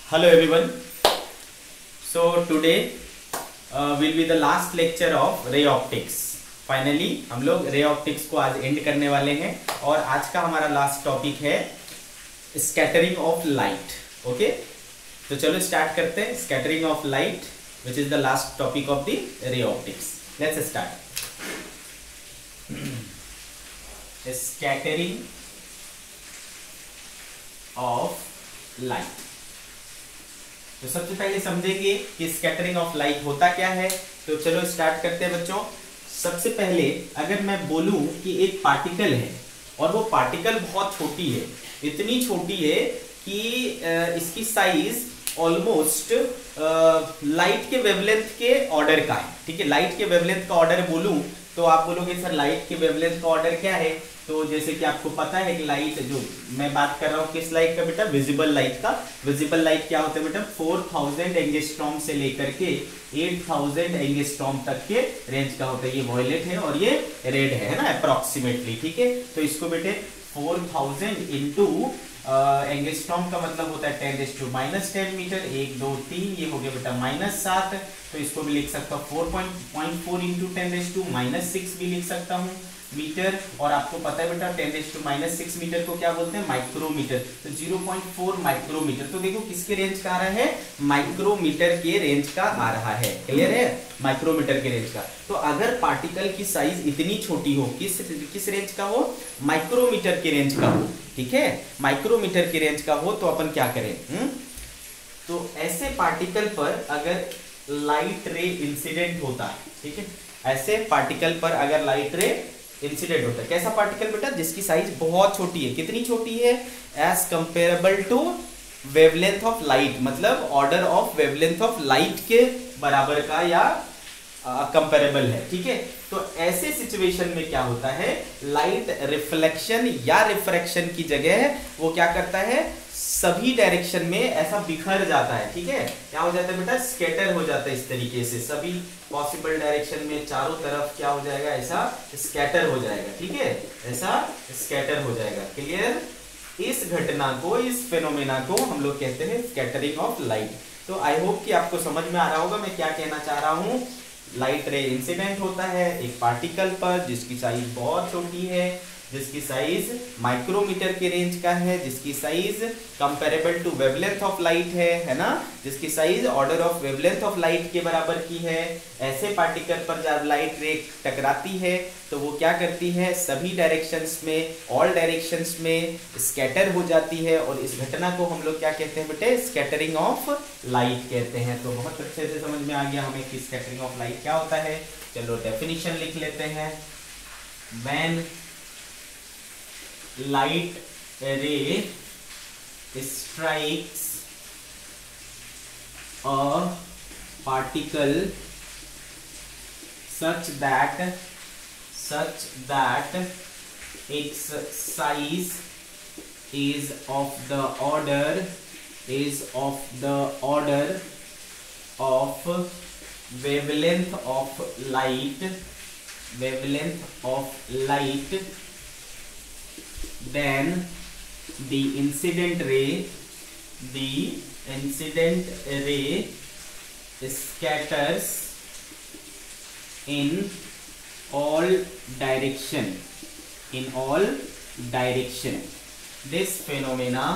Hello everyone. So today will be the last lecture of ray optics. Finally हम लोग ray optics को आज and करने वाले हैं और आज का हमारा लास्ट टॉपिक है स्कैटरिंग ऑफ लाइट. ओके, तो चलो स्टार्ट करते हैं. Scattering of light which is the last topic of the ray optics. Let's start. Scattering of light. तो सबसे पहले समझेंगे कि स्कैटरिंग ऑफ लाइट होता क्या है. तो चलो स्टार्ट करते हैं बच्चों. सबसे पहले अगर मैं बोलूं कि एक पार्टिकल है और वो पार्टिकल बहुत छोटी है, इतनी छोटी है कि इसकी साइज ऑलमोस्ट लाइट के वेवलेंथ के ऑर्डर का है. ठीक है, लाइट के वेवलेंथ का ऑर्डर बोलूं तो आप बोलोगे सर लाइट के वेवलेंथ का ऑर्डर क्या है. तो जैसे कि आपको पता है कि लाइट, जो मैं बात कर रहा हूँ किस लाइट का बेटा, विजिबल लाइट का. विजिबल लाइट क्या होता है बेटा, 4000 एंगस्ट्रॉम से लेकर के 8000 एंगस्ट्रॉम तक के रेंज का होता है. ये वॉयलेट है और ये रेड है ना, अप्रोक्सीमेटली. ठीक है, तो इसको बेटे 4000 इंटू एंगस्ट्रॉम का मतलब होता है 10⁻⁻10 मीटर. 1 2 3 ये हो गया बेटा -7. तो इसको भी लिख सकता हूँ 4.4 इंटू 10⁻⁻6 भी लिख सकता हूँ मीटर. और आपको पता है बेटा 10⁻⁻6 मीटर को क्या बोलते हैं, माइक्रोमीटर. तो 0.4 माइक्रोमीटर. तो देखो किसके रेंज का आ रहा है, माइक्रोमीटर के रेंज का आ रहा है. क्लियर है, माइक्रोमीटर के रेंज का. तो अगर पार्टिकल की साइज इतनी छोटी हो, किस रेंज का हो, माइक्रोमीटर के रेंज का हो. ठीक है, माइक्रोमीटर के रेंज का हो तो अपन क्या करें. तो ऐसे पार्टिकल पर अगर लाइट रे इंसिडेंट होता है, ठीक है, ऐसे पार्टिकल पर अगर लाइट रे इंसिडेंट होता है. कैसा पार्टिकल बेटा, जिसकी साइज बहुत छोटी है. कितनी छोटी है, as comparable to wavelength of light, मतलब order of wavelength of light के बराबर का या कंपेरेबल है. ठीक है, तो ऐसे सिचुएशन में क्या होता है, लाइट रिफ्लेक्शन या रिफ्रैक्शन की जगह वो क्या करता है, सभी डायरेक्शन में ऐसा बिखर जाता है. ठीक है, क्या हो जाता है बेटा, स्कैटर हो जाता है. इस तरीके से सभी पॉसिबल डायरेक्शन में चारों तरफ क्या हो जाएगा, ऐसा स्कैटर हो जाएगा. ठीक है, ऐसा स्कैटर हो जाएगा. क्लियर. इस घटना को, इस फेनोमेना को हम लोग कहते हैं स्कैटरिंग ऑफ लाइट. तो आई होप कि आपको समझ में आ रहा होगा मैं क्या कहना चाह रहा हूँ. लाइट रे इंसिडेंट होता है एक पार्टिकल पर जिसकी साइज बहुत छोटी है, जिसकी साइज माइक्रोमीटर के रेंज का है, जिसकी size comparable to wavelength of light है ना, जिसकी size order of wavelength of light के बराबर की है. ऐसे पार्टिकल पर जब लाइट रे टकराती है तो वो क्या करती है, सभी डायरेक्शंस में, ऑल डायरेक्शंस में स्कैटर हो जाती है. और इस घटना को हम लोग क्या कहते हैं बेटे, स्कैटरिंग ऑफ लाइट कहते हैं. तो बहुत अच्छे से समझ में आ गया हमें कि स्कैटरिंग ऑफ लाइट क्या होता है. चलो डेफिनेशन लिख लेते हैं. When light ray strikes a particle such that its size is of the order of wavelength of light, then the incident ray scatters in all direction. This phenomena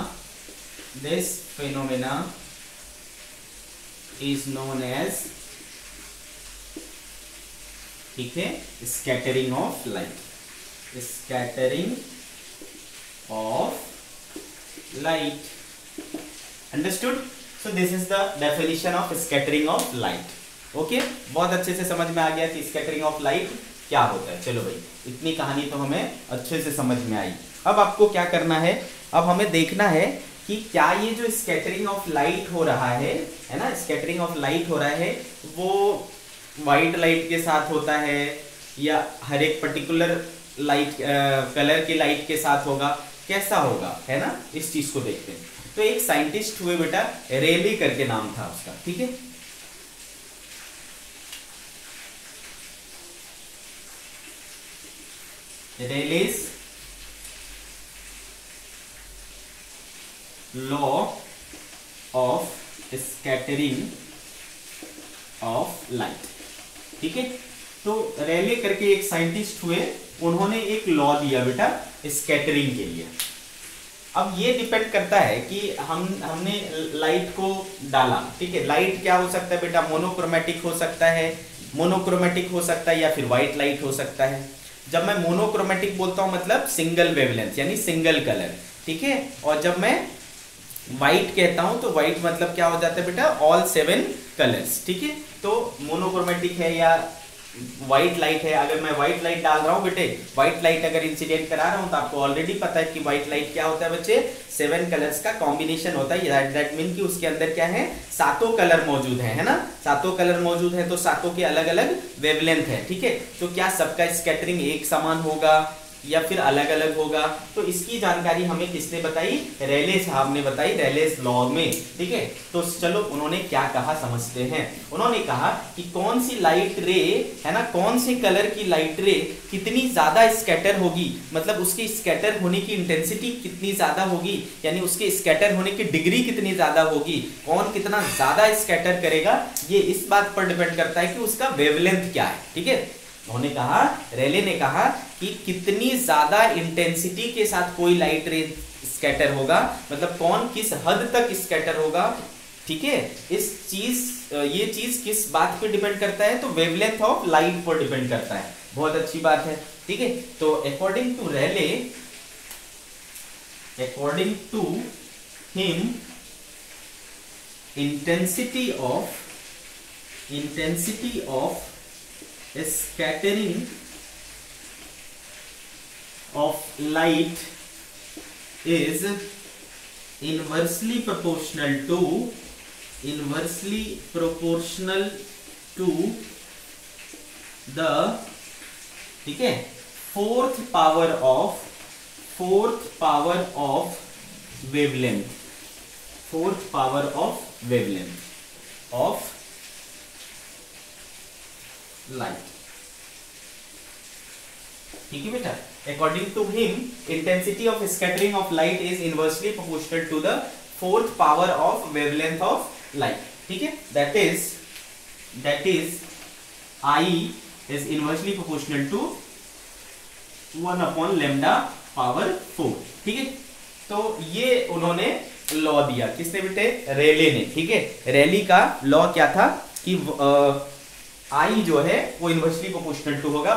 is known as, ठीक है, scattering of light. Scattering of light. Understood? So this is the definition of scattering of light. Okay, बहुत अच्छे से समझ में आ गया कि scattering of light क्या होता है. चलो भाई, इतनी कहानी तो हमें अच्छे से समझ में आई. अब आपको क्या करना है, अब हमें देखना है कि क्या ये जो स्कैटरिंग ऑफ लाइट हो रहा है ना, स्कैटरिंग ऑफ लाइट हो रहा है वो व्हाइट लाइट के साथ होता है या हर एक पर्टिकुलर लाइट कलर की लाइट के साथ होगा, कैसा होगा, है ना. इस चीज को देखते हैं. तो एक साइंटिस्ट हुए बेटा, रेले करके नाम था उसका. ठीक है, Rayleigh's law of scattering of light. ठीक है, तो रेले करके एक साइंटिस्ट हुए, उन्होंने एक लॉ दिया बेटा स्कैटरिंग के लिए। अब ये डिपेंड करता है कि हमने लाइट को डाला, ठीक है। लाइट क्या हो सकता है बेटा, मोनोक्रोमेटिक हो सकता है, मोनोक्रोमेटिक हो सकता है या फिर व्हाइट लाइट हो सकता है। जब मैं मोनोक्रोमेटिक बोलता हूं मतलब सिंगल वेवलेंथ यानी सिंगल कलर, ठीक है। और जब मैं व्हाइट कहता हूं तो व्हाइट मतलब क्या हो जाता है बेटा, ऑल 7 कलर्स, ठीक है। तो मोनोक्रोमेटिक है या व्हाइट लाइट है। अगर मैं व्हाइट लाइट डाल रहा हूं बेटे, व्हाइट लाइट अगर इंसिडेंट करा रहा हूं तो आपको ऑलरेडी पता है कि व्हाइट लाइट क्या होता है बच्चे, 7 कलर्स का कॉम्बिनेशन होता है। दैट मीन कि उसके अंदर क्या है, 7 कलर मौजूद है ना, 7 कलर मौजूद है तो 7 के अलग अलग वेवलेंथ है, ठीक है। तो क्या सबका स्कैटरिंग एक समान होगा या फिर अलग अलग होगा, तो इसकी जानकारी हमें किसने बताई, रेले साहब ने बताई, रेलेस लॉ में, ठीक है। तो चलो उन्होंने क्या कहा समझते हैं। उन्होंने कहा कि कौन सी लाइट रे है ना, कौन से कलर की लाइट रे कितनी ज्यादा स्कैटर होगी, मतलब उसकी स्कैटर होने की इंटेंसिटी कितनी ज्यादा होगी, यानी उसके स्कैटर होने की डिग्री कितनी ज्यादा होगी, कौन कितना ज्यादा स्कैटर करेगा, ये इस बात पर डिपेंड करता है कि उसका वेवलेंथ क्या है, ठीक है। उन्होंने कहा, रेले ने कहा कि कितनी ज्यादा इंटेंसिटी के साथ कोई लाइट रे स्कैटर होगा, मतलब कौन किस हद तक स्कैटर होगा, ठीक है। ये चीज किस बात पे डिपेंड करता है, तो वेवलेंथ ऑफ लाइट पर डिपेंड करता है। बहुत अच्छी बात है, ठीक है। तो according to Rayleigh, according to him, intensity of scattering of light is inversely proportional to the, ठीक है, fourth power of wavelength, fourth power of wavelength of light, ठीक है बेटा। According to him, intensity of scattering of light is inversely proportional to the 4th power of wavelength of light, ठीक है। That is I is inversely proportional to 1/λ/4, ठीक है। तो ये उन्होंने लॉ दिया, किसने बेटे, रेले ने, ठीक है। रेले का लॉ क्या था कि आई जो है वो इनवर्सली प्रोपोर्शनल टू होगा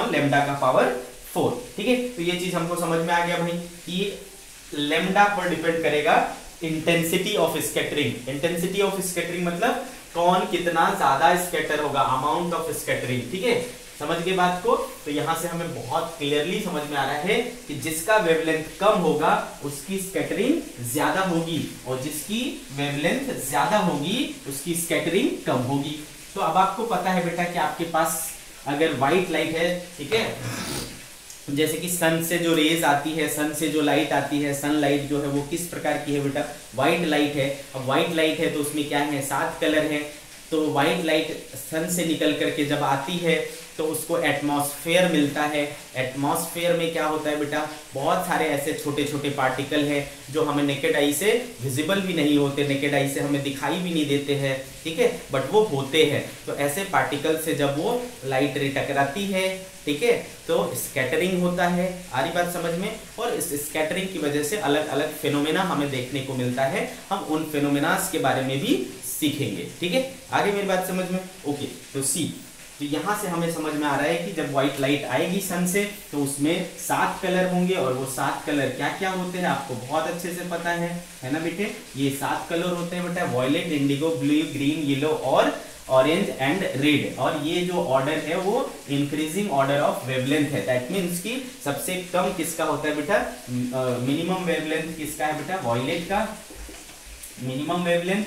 1/λ/4, ठीक है। तो ये चीज हमको समझ में आ गया भाई कि लैम्डा पर डिपेंड करेगा intensity of scattering. Intensity of scattering मतलब कौन कितना ज्यादा स्कैटर होगा, अमाउंट ऑफ स्कैटरिंग, ठीक है। समझ गए बात को। तो यहां से हमें बहुत क्लियरली समझ में आ रहा है कि जिसका वेवलेंथ कम होगा उसकी स्कैटरिंग ज्यादा होगी, और जिसकी वेवलेंथ ज्यादा होगी उसकी स्कैटरिंग कम होगी। तो अब आपको पता है बेटा कि आपके पास अगर व्हाइट लाइट है, ठीक है, जैसे कि सन से जो रेज आती है, सन से जो लाइट आती है, सन लाइट जो है वो किस प्रकार की है बेटा, व्हाइट लाइट है। अब व्हाइट लाइट है तो उसमें क्या है, 7 कलर है। तो व्हाइट लाइट सन से निकल करके जब आती है तो उसको एटमॉस्फेयर मिलता है। एटमॉस्फेयर में क्या होता है बेटा, बहुत सारे ऐसे छोटे छोटे पार्टिकल हैं जो हमें नेकेड आई से विजिबल भी नहीं होते, नेकेड आई से हमें दिखाई भी नहीं देते हैं, ठीक है, बट वो होते हैं। तो ऐसे पार्टिकल से जब वो लाइट रे टकराती है, ठीक है, तो स्कैटरिंग होता है। आ रही बात समझ में। और इस स्कैटरिंग की वजह से अलग अलग फिनोमेना हमें देखने को मिलता है। हम उन फिनोमेनास के बारे में भी सीखेंगे, ठीक है। आगे मेरी बात समझ में, ओके। तो सी, तो यहाँ से हमें समझ में आ रहा है कि जब व्हाइट लाइट आएगी सन से तो उसमें 7 कलर होंगे, और वो 7 कलर क्या क्या होते हैं आपको बहुत अच्छे से पता है ना बेटे। ये 7 कलर होते हैं बेटा, violet, indigo, blue, green, yellow और ऑरेंज एंड रेड। और ये जो ऑर्डर है वो इंक्रीजिंग ऑर्डर ऑफ वेवलेंथ है। दैट मीन्स कि सबसे कम किसका होता है बेटा, मिनिमम वेवलेंथ किसका है बेटा, वॉयलेट का मिनिमम वेवलेंथ,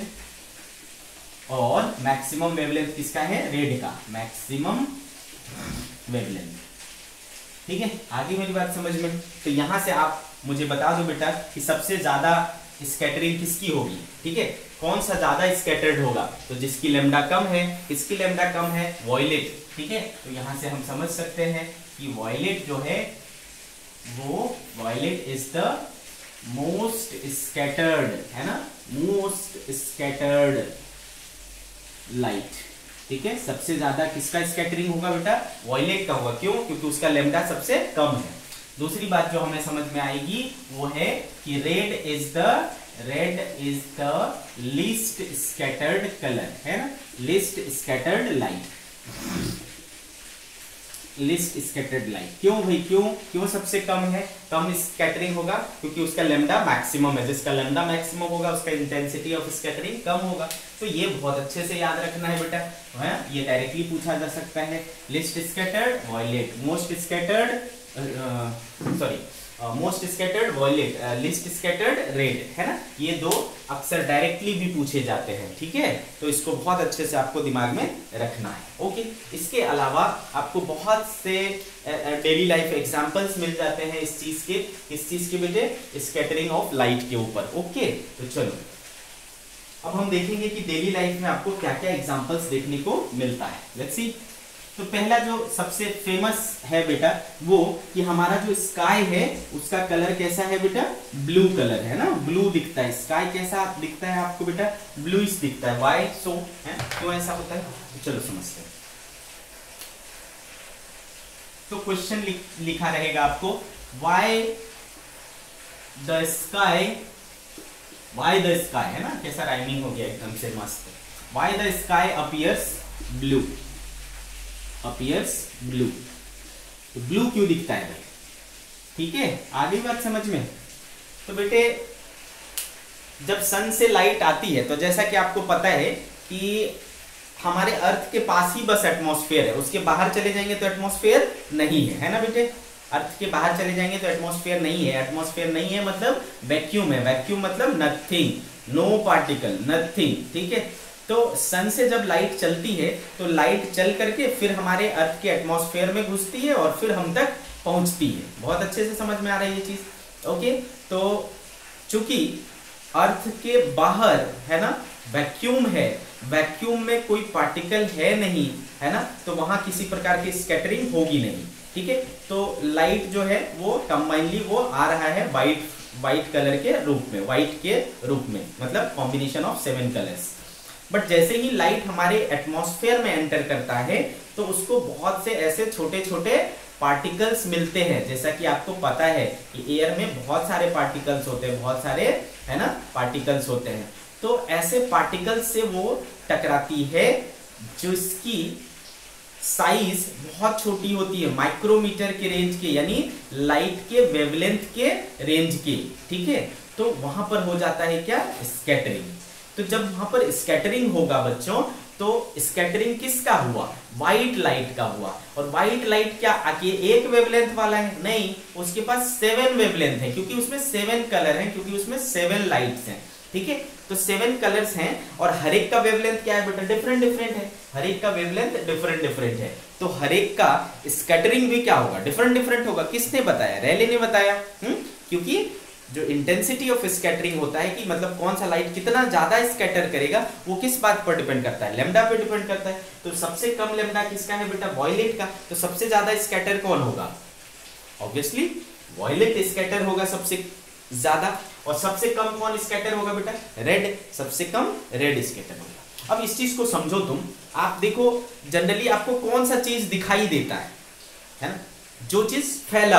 और मैक्सिमम वेवलेंथ किसका है, रेड का मैक्सिमम वेवलेंथ, ठीक है। आगे मेरी बात समझ में। तो यहां से आप मुझे बता दो बेटा कि सबसे ज्यादा स्कैटरिंग किसकी होगी, ठीक है, कौन सा ज्यादा स्कैटर्ड होगा। तो जिसकी लैम्डा कम है, किसकी लैम्डा कम है, वॉयलेट, ठीक है। तो यहां से हम समझ सकते हैं कि वॉयलेट जो है वो violet is the most scattered, है ना, मोस्ट स्कैटर्ड लाइट, ठीक है। सबसे ज्यादा किसका स्कैटरिंग होगा बेटा? वॉयलेट का होगा। क्यों? क्योंकि उसका लैम्डा सबसे कम है। दूसरी बात जो हमें समझ में आएगी वो है कि red is the least scattered colour, है ना, least scattered light, least scattered light. क्यों भाई, क्यों सबसे कम है, कम स्कैटरिंग होगा? क्योंकि उसका लैम्डा मैक्सिमम है। जिसका लैम्डा मैक्सिमम होगा उसका इंटेंसिटी ऑफ स्कैटरिंग कम होगा। तो ये बहुत अच्छे से याद रखना है बेटा, है, ये डायरेक्टली पूछा जा सकता है। Least scattered violet, most scattered most scattered violet, least scattered red, है ना। ये दो अक्सर डायरेक्टली भी पूछे जाते हैं, ठीक है। तो इसको बहुत अच्छे से आपको दिमाग में रखना है। ओके, इसके अलावा आपको बहुत से डेली लाइफ एग्जांपल्स मिल जाते हैं इस चीज के बेटे, स्कैटरिंग ऑफ लाइट के ऊपर। ओके, तो चलो अब हम देखेंगे कि डेली लाइफ में आपको क्या क्या एग्जांपल्स देखने को मिलता है। Let's see. तो पहला जो सबसे फेमस है बेटा वो कि हमारा जो स्काई है उसका कलर कैसा है बेटा? ब्लू कलर, है ना, ब्लू दिखता है। स्काई कैसा दिखता है आपको बेटा? ब्लूइश दिखता है। व्हाई सो, है, क्यों ऐसा होता है? तो चलो समझते हैं। तो क्वेश्चन लिखा रहेगा आपको, व्हाई द स्काई, है ना, कैसा राइमिंग हो गया एकदम से मस्त। Why the sky appears blue, blue, तो ब्लू क्यों दिखता है भाई? ठीक है, आ गई बात समझ में। तो बेटे जब सन से लाइट आती है तो जैसा कि आपको पता है कि हमारे अर्थ के पास ही बस एटमॉस्फेयर है, उसके बाहर चले जाएंगे तो एटमॉस्फेयर नहीं है ना बेटे। अर्थ के बाहर चले जाएंगे तो एटमॉस्फेयर नहीं है। एटमॉस्फेयर नहीं है मतलब वैक्यूम है। वैक्यूम मतलब नथिंग, नो पार्टिकल, नथिंग, ठीक है। तो सन से जब लाइट चलती है तो लाइट चल करके फिर हमारे अर्थ के एटमॉस्फेयर में घुसती है और फिर हम तक पहुंचती है। बहुत अच्छे से समझ में आ रही है ये चीज। ओके, तो चूंकि अर्थ के बाहर, है ना, वैक्यूम है, वैक्यूम में कोई पार्टिकल है नहीं, है ना, तो वहां किसी प्रकार की स्कैटरिंग होगी नहीं, ठीक है। तो लाइट जो है वो कंबाइनली वो आ रहा है व्हाइट कलर के रूप में, व्हाइट के रूप में, मतलब कॉम्बिनेशन ऑफ 7 कलर्स। बट जैसे ही लाइट हमारे एटमॉस्फेयर में एंटर करता है तो उसको बहुत से ऐसे छोटे छोटे पार्टिकल्स मिलते हैं। जैसा कि आपको पता है कि एयर में बहुत सारे पार्टिकल्स होते हैं, बहुत सारे, है ना, पार्टिकल्स होते हैं। तो ऐसे पार्टिकल्स से वो टकराती है जिसकी साइज बहुत छोटी होती है, माइक्रोमीटर के रेंज के, यानी लाइट के वेवलेंथ के रेंज के, ठीक है। तो वहां पर हो जाता है क्या? स्कैटरिंग। तो जब वहां पर स्कैटरिंग होगा बच्चों, तो स्कैटरिंग किसका हुआ? व्हाइट लाइट का हुआ। और व्हाइट लाइट क्या एक वेवलेंथ वाला है? नहीं, उसके पास 7 वेवलेंथ है, क्योंकि उसमें 7 कलर हैं, क्योंकि उसमें 7 लाइट्स हैं, ठीक है। तो 7 कलर्स हैं और हर एक का वेवलेंथ क्या है बेटा? डिफरेंट है। हर एक का वेवलेंथ डिफरेंट है। तो हर एक का स्कैटरिंग भी क्या होगा? डिफरेंट होगा। किसने बताया? रेले ने बताया। क्योंकि जो इंटेंसिटी ऑफ स्कैटरिंग होता है कि मतलब कौन सा लाइट कितना ज्यादा स्कैटर करेगा, वो किस बात पर डिपेंड करता है? लैम्डा पे डिपेंड करता है। तो सबसे कम लैम्डा किसका है बेटा? वॉयलेट का। तो सबसे ज्यादा स्कैटर कौन होगा? ऑब्वियसली वॉयलेट स्कैटर होगा सबसे ज्यादा। और सबसे कम कौन स्कैटर होगा बेटा? रेड। सबसे कम रेड स्कैटर होगा। अब इस चीज को समझो तुम। आप देखो जनरली आपको कौन सा चीज दिखाई देता है ना? जो चीज फैला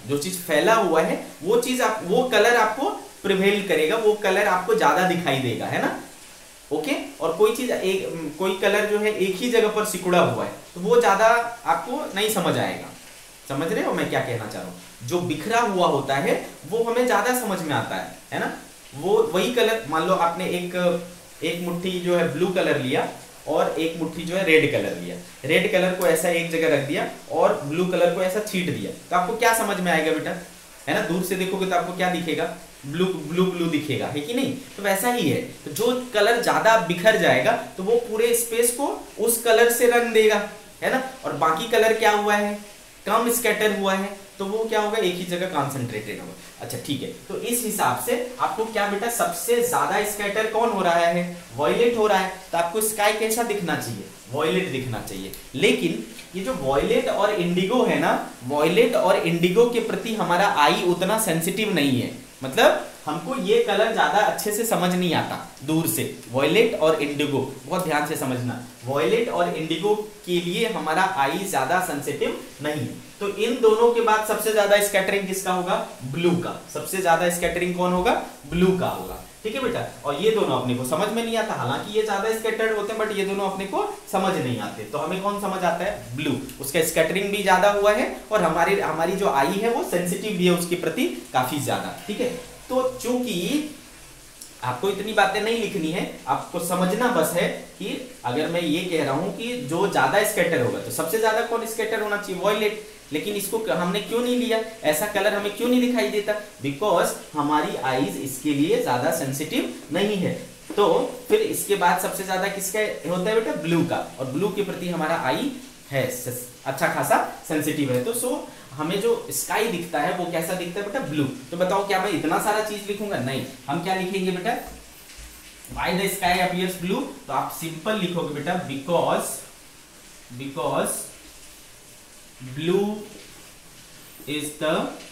हुआ है, वो चीज वो कलर आपको प्रिवेल करेगा, वो कलर आपको ज्यादा दिखाई देगा, है ना। ओके, और कोई कलर जो है एक ही जगह पर सिकुड़ा हुआ है तो वो ज्यादा आपको नहीं समझ आएगा। समझ रहे हो मैं क्या कहना चाह रहा हूँ? जो बिखरा हुआ होता है वो हमें ज्यादा समझ में आता है ना। वो वही कलर, मान लो आपने एक मुट्ठी जो है ब्लू कलर लिया और एक मुट्ठी जो है रेड कलर लिया। रेड कलर को ऐसा एक जगह रख दिया और ब्लू कलर को ऐसा छींट दिया, तो आपको क्या समझ में आएगा बेटा? है ना, दूर से देखोगे तो आपको क्या दिखेगा? ब्लू दिखेगा, है कि नहीं? तो वैसा ही है। तो जो कलर ज्यादा बिखर जाएगा तो वो पूरे स्पेस को उस कलर से रंग देगा, है ना। और बाकी कलर क्या हुआ है? कम स्कैटर हुआ है, तो वो क्या होगा? एक ही जगह कॉन्सेंट्रेटेड होगा। अच्छा ठीक है, तो इस हिसाब से आपको क्या बेटा, सबसे ज्यादा स्कैटर कौन हो रहा है? वॉयलेट हो रहा है। तो आपको स्काई कैसा दिखना चाहिए? वॉयलेट दिखना चाहिए। लेकिन ये जो वॉयलेट और इंडिगो है ना, वॉयलेट और इंडिगो के प्रति हमारा आई उतना सेंसिटिव नहीं है। मतलब हमको ये कलर ज्यादा अच्छे से समझ नहीं आता दूर से। वॉयलेट और इंडिगो बहुत ध्यान से समझना, वॉयलेट और इंडिगो के लिए हमारा आई ज्यादा सेंसिटिव नहीं। तो इन दोनों के बाद सबसे ज्यादा स्कैटरिंग किसका होगा? ब्लू का। सबसे ज्यादा स्कैटरिंग कौन होगा? ब्लू का होगा। ठीक है बेटा, और ये दोनों अपने को समझ में नहीं आता, हालांकि ये ज्यादा स्कैटर्ड होते हैं बट ये दोनों अपने को समझ नहीं आते। तो हमें कौन समझ आता है? ब्लू। उसका स्कैटरिंग भी ज्यादा हुआ है और हमारी जो आई है वो सेंसिटिव भी है उसके प्रति काफी ज्यादा। ठीक है, तो चूंकि आपको इतनी बातें नहीं लिखनी है, आपको समझना बस है कि अगर मैं ये कह रहा हूं कि जो ज्यादा स्कैटर होगा तो सबसे ज्यादा कौन स्कैटर होना चाहिए? वॉयलेट। लेकिन इसको हमने क्यों नहीं लिया, ऐसा कलर हमें क्यों नहीं दिखाई देता? बिकॉज हमारी आईज इसके लिए ज्यादा सेंसिटिव नहीं है। तो फिर इसके बाद सबसे ज्यादा किसका होता है बेटा? ब्लू का। और ब्लू के प्रति हमारा आई है अच्छा खासा सेंसिटिव है। तो सो हमें जो स्काई दिखता है वो कैसा दिखता है बेटा? ब्लू। तो बताओ क्या मैं इतना सारा चीज लिखूंगा? नहीं, हम क्या लिखेंगे बेटा? Why the sky appears blue. तो आप सिंपल लिखोगे बेटा because blue is the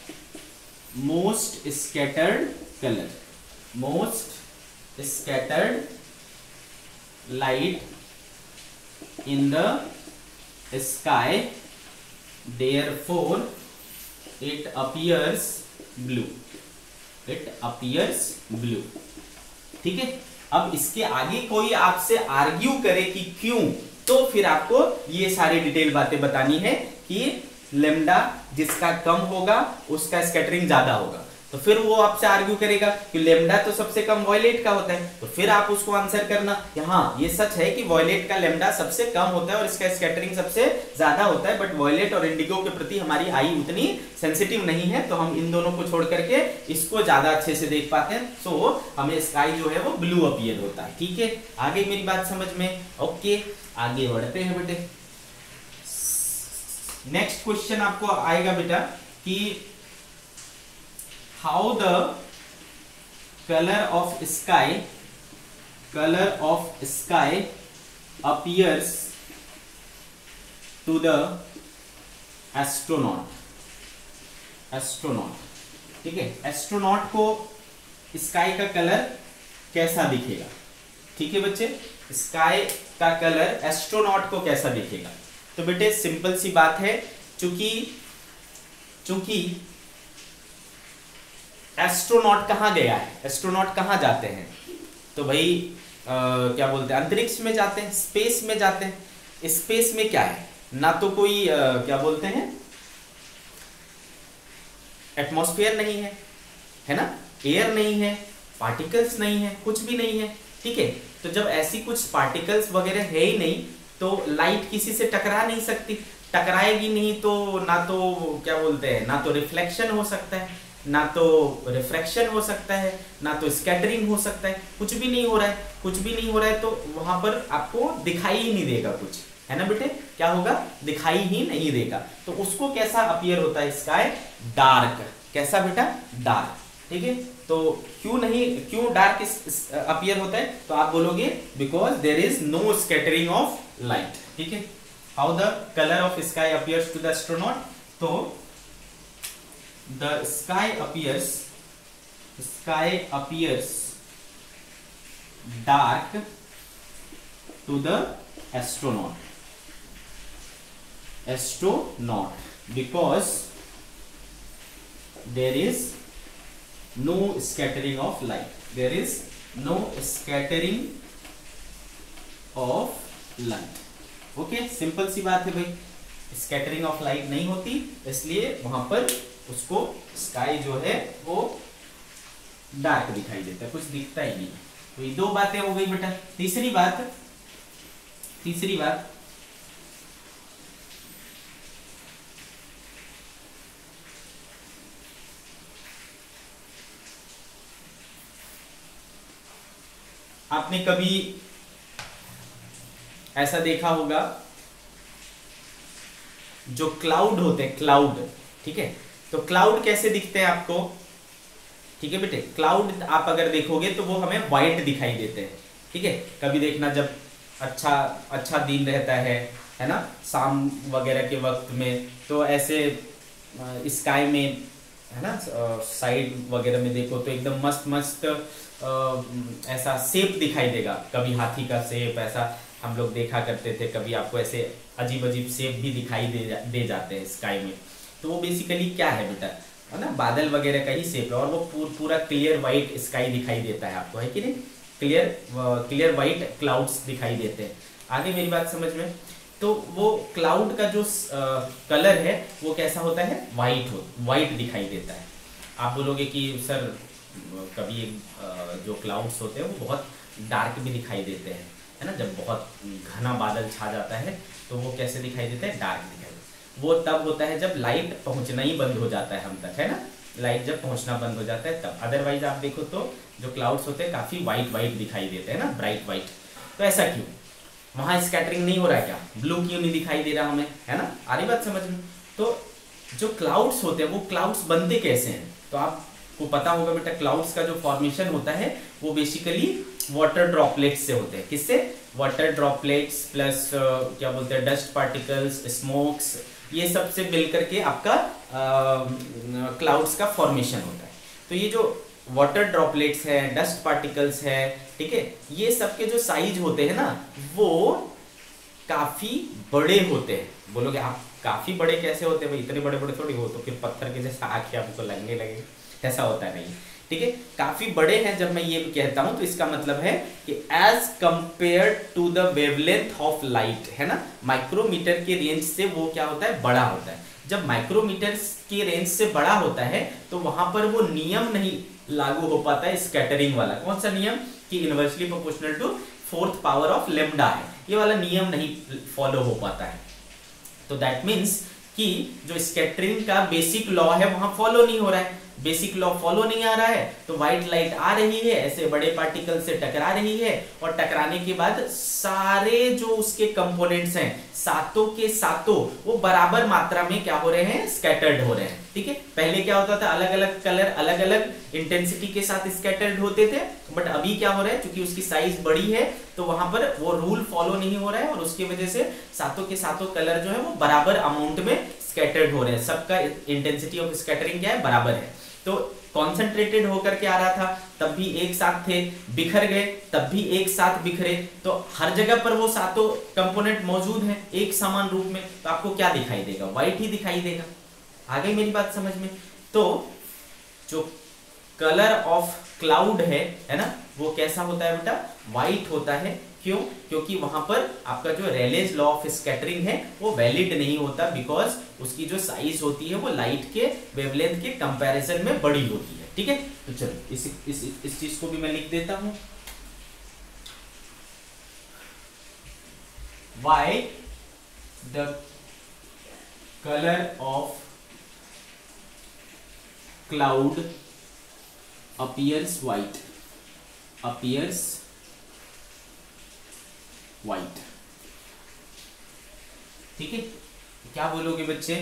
most scattered colour, most scattered light in the sky, therefore it appears blue, it appears blue। ठीक है, अब इसके आगे कोई आपसे आर्ग्यू करे कि क्यों, तो फिर आपको ये सारी डिटेल बातें बतानी है कि लेमडा जिसका कम होगा उसका स्कैटरिंग ज्यादा होगा। तो फिर वो आपसे आर्ग्यू करेगा कि लेमडा तो सबसे कम वॉयलेट का होता है, तो फिर आप उसको आंसर करना कि हाँ ये सच है कि वॉयलेट का लेमडा सबसे कम होता है और इसका स्कैटरिंग सबसे ज्यादा होता है, बट वॉयलेट और इंडिगो के प्रति हमारी आई उतनी सेंसिटिव नहीं है, तो हम इन दोनों को छोड़ करके इसको ज्यादा अच्छे से देख पाते हैं। सो हमें स्काई जो है वो ब्लू अपीयर होता है। ठीक है, आगे मेरी बात समझ में? ओके, आगे बढ़ते हैं बेटे। नेक्स्ट क्वेश्चन आपको आएगा बेटा कि how the color of sky appears to the astronaut। ठीक है, एस्ट्रोनॉट को स्काई का कलर कैसा दिखेगा? ठीक है बच्चे, स्काई का कलर एस्ट्रोनॉट को कैसा दिखेगा? तो बेटे सिंपल सी बात है, चूंकि एस्ट्रोनॉट कहाँ गया है, एस्ट्रोनॉट कहाँ जाते हैं? तो भाई क्या बोलते हैं, अंतरिक्ष में जाते हैं, स्पेस में जाते हैं। स्पेस में क्या है? ना तो कोई क्या बोलते हैं एटमॉस्फेयर नहीं है, है ना, एयर नहीं है, पार्टिकल्स नहीं है, कुछ भी नहीं है। ठीक है, तो जब ऐसी कुछ पार्टिकल्स वगैरह है ही नहीं तो लाइट किसी से टकरा नहीं सकती, टकराएगी नहीं तो ना तो क्या बोलते हैं, ना तो रिफ्लेक्शन हो सकता है, ना तो रिफ्रैक्शन हो सकता है, ना तो स्कैटरिंग हो सकता है। कुछ भी नहीं हो रहा है, कुछ भी नहीं हो रहा है, तो वहां पर आपको दिखाई ही नहीं देगा कुछ, है ना बेटे? क्या होगा? दिखाई ही नहीं देगा। तो उसको कैसा अपीयर होता है स्काई? डार्क। कैसा बेटा? डार्क। ठीक है, तो क्यों डार्क अपीयर होता है? तो आप बोलोगे because there is no scattering of light. ठीक है, how the colour of sky appears to the astronaut? तो the sky appears dark to the astronaut because there is no scattering of light, there is no scattering of light। Okay, simple सी बात है भाई, scattering of light नहीं होती, इसलिए वहां पर उसको स्काई जो है वो डार्क दिखाई देता है, कुछ दिखता ही नहीं। तो ये दो बातें हो गई बेटा। तीसरी बात आपने कभी ऐसा देखा होगा जो क्लाउड होते हैं, क्लाउड, ठीक है, तो क्लाउड कैसे दिखते हैं आपको? ठीक है बेटे, क्लाउड आप अगर देखोगे तो वो हमें व्हाइट दिखाई देते हैं। ठीक है, कभी देखना जब अच्छा दिन रहता है ना, शाम वगैरह के वक्त में, तो ऐसे स्काई में है ना, साइड वगैरह में देखो तो एकदम मस्त मस्त ऐसा शेप दिखाई देगा, कभी हाथी का शेप ऐसा हम लोग देखा करते थे, कभी आपको ऐसे अजीब अजीब शेप भी दिखाई दे जाते हैं स्काई में। तो वो बेसिकली क्या है बेटा, है ना, बादल वगैरह का ही शेप है, और वो पूरा क्लियर वाइट स्काई दिखाई देता है आपको, है कि नहीं, क्लियर वाइट क्लाउड्स दिखाई देते हैं। आगे मेरी बात समझ में, तो वो क्लाउड का जो कलर है वो कैसा होता है, वाइट दिखाई देता है। आप बोलोगे कि सर कभी जो क्लाउड्स होते हैं वो बहुत डार्क भी दिखाई देते हैं, है ना, जब बहुत घना बादल छा जाता है तो वो कैसे दिखाई देता है, डार्क दिखाई देता है। वो तब होता है जब लाइट पहुंचना ही बंद हो जाता है हम तक, है ना, लाइट जब पहुंचना बंद हो जाता है तब। अदरवाइज आप देखो तो जो क्लाउड्स होते हैं काफी वाइट दिखाई देते हैं ना, ब्राइट वाइट। तो ऐसा क्यों, वहां स्कैटरिंग नहीं हो रहा है क्या, ब्लू क्यों नहीं दिखाई दे रहा हमें, है ना, आ रही बात समझ में। तो जो क्लाउड्स होते हैं वो क्लाउड्स बनते कैसे हैं, तो आपको पता होगा बेटा, क्लाउड्स का जो फॉर्मेशन होता है वो बेसिकली वाटर ड्रॉपलेट्स से होते हैं। किससे, वाटर ड्रॉपलेट्स प्लस क्या बोलते हैं, डस्ट पार्टिकल्स, स्मोक्स, ये सब से मिलकर के आपका क्लाउड्स का फॉर्मेशन होता है। तो ये जो वाटर ड्रॉपलेट्स है, डस्ट पार्टिकल्स है, ठीक है, ये सब के जो साइज होते हैं ना वो काफी बड़े होते हैं। बोलोगे आप काफी बड़े कैसे होते हैं भाई, इतने बड़े बड़े थोड़ी हो, तो फिर पत्थर के जैसा आंखें आपको लगने लगे, ऐसा होता है नहीं, ठीक है, काफी बड़े हैं। जब मैं ये कहता हूं तो इसका मतलब है कि as compared to the wavelength of light, है ना, माइक्रोमीटर के रेंज से वो क्या होता है, बड़ा होता है। जब माइक्रोमीटर के रेंज से बड़ा होता है तो वहां पर वो नियम नहीं लागू हो पाता है स्कैटरिंग वाला। कौन सा नियम, कि inversely proportional to 4th power of lambda है, ये वाला नियम नहीं फॉलो हो पाता है। तो दैट मीन्स कि जो स्कैटरिंग का बेसिक लॉ है वहां फॉलो नहीं हो रहा है, बेसिक लॉ फॉलो नहीं आ रहा है, तो व्हाइट लाइट आ रही है, ऐसे बड़े पार्टिकल से टकरा रही है, और टकराने के बाद सारे जो उसके कंपोनेंट्स हैं सातों के सातों वो बराबर मात्रा में क्या हो रहे हैं, स्कैटर्ड हो रहे हैं, ठीक है। पहले क्या होता था, अलग अलग कलर अलग अलग इंटेंसिटी के साथ स्कैटर्ड होते थे, बट अभी क्या हो रहा है, क्योंकि उसकी साइज बड़ी है तो वहां पर वो रूल फॉलो नहीं हो रहा है, और उसकी वजह से सातों के सातों कलर जो है वो बराबर अमाउंट में स्कैटर्ड हो रहे हैं, सबका इंटेंसिटी ऑफ स्कैटरिंग क्या है, बराबर है। तो कॉन्सेंट्रेटेड होकर के आ रहा था तब भी एक साथ थे, बिखर गए तब भी एक साथ बिखरे, तो हर जगह पर वो सातों कंपोनेंट मौजूद हैं एक समान रूप में, तो आपको क्या दिखाई देगा, व्हाइट ही दिखाई देगा। आ गई मेरी बात समझ में। तो जो कलर ऑफ क्लाउड है ना, वो कैसा होता है बेटा, व्हाइट होता है। क्यों, क्योंकि वहां पर आपका जो रेलेज लॉ ऑफ स्कैटरिंग है वो वैलिड नहीं होता, बिकॉज उसकी जो साइज होती है वो लाइट के वेवलेंथ के कंपैरिजन में बड़ी होती है, ठीक है। तो चलो इस चीज को भी मैं लिख देता हूं, why the colour of cloud appears white, ठीक है। क्या बोलोगे बच्चे,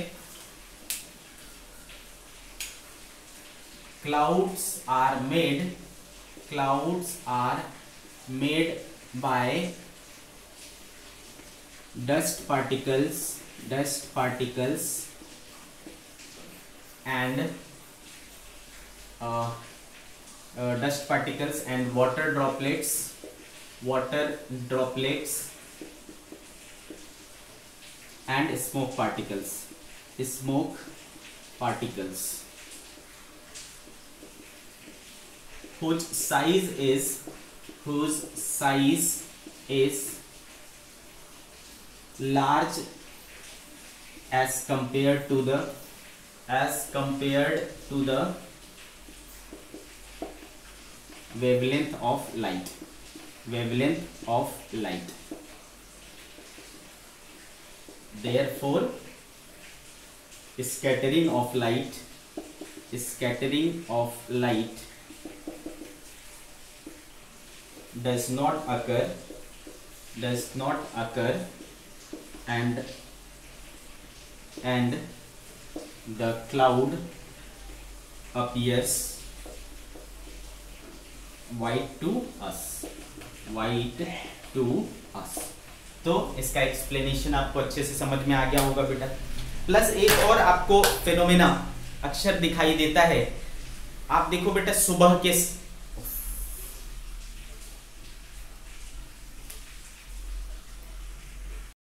clouds are made by dust particles and water droplets and smoke particles whose size is large as compared to the wavelength of light. Therefore scattering of light does not occur and the cloud appears white to us। तो इसका explanation आपको अच्छे से समझ में आ गया होगा बेटा। प्लस एक और आपको फिनोमेना अक्षर दिखाई देता है। आप देखो बेटा सुबह के